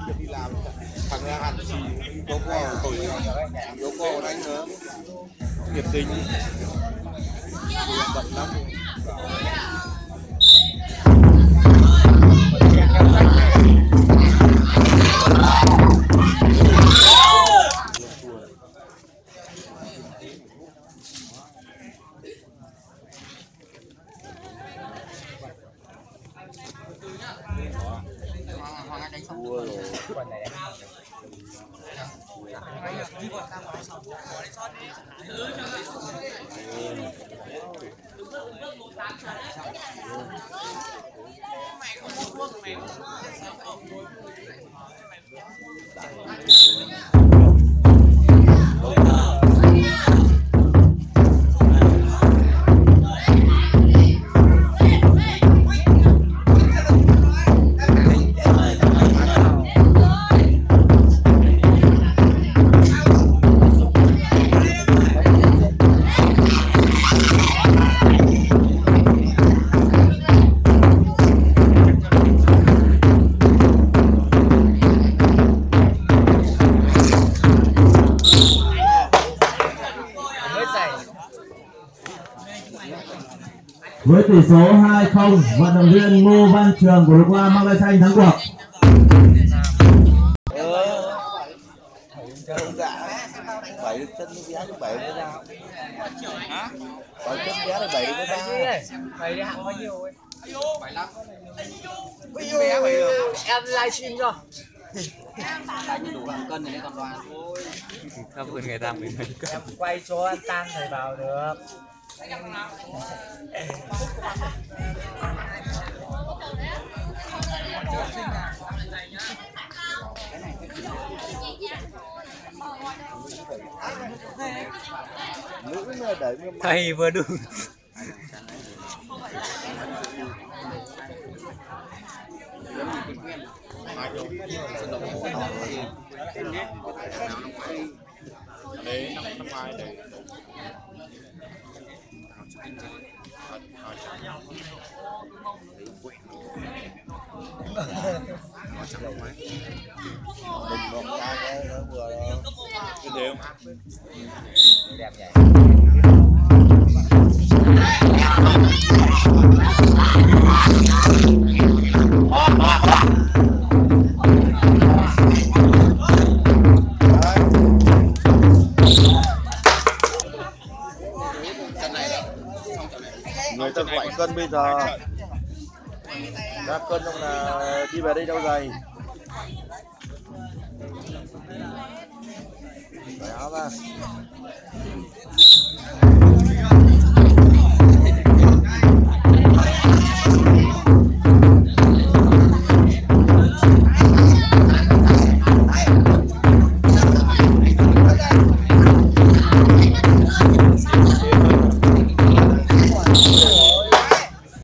đi làm thằng ra hẳn gì có qua tuổi có qua anh nữa nhiệt tình bận lắm. Với tỷ số 2-0, vận động viên Ngô Văn Trường của Lục Hoa mang lại xanh thắng cuộc. Bảy chân vé được 7 cái nào? Hả? 7 chân vé được 7 cái nào? 7 hạng bao nhiêu ấy? 75. Em livestream rồi. Đủ hạng cân này còn đoàn thôi. Cảm ơn người ta mình em quay cho anh Tan thầy vào được. thầy vừa đúng. Đấy năm ngoái đấy. Đẹp nhỉ. Người ta gọi cân bây giờ ra cân xong là đi về đây đâu dày cởi áo ra.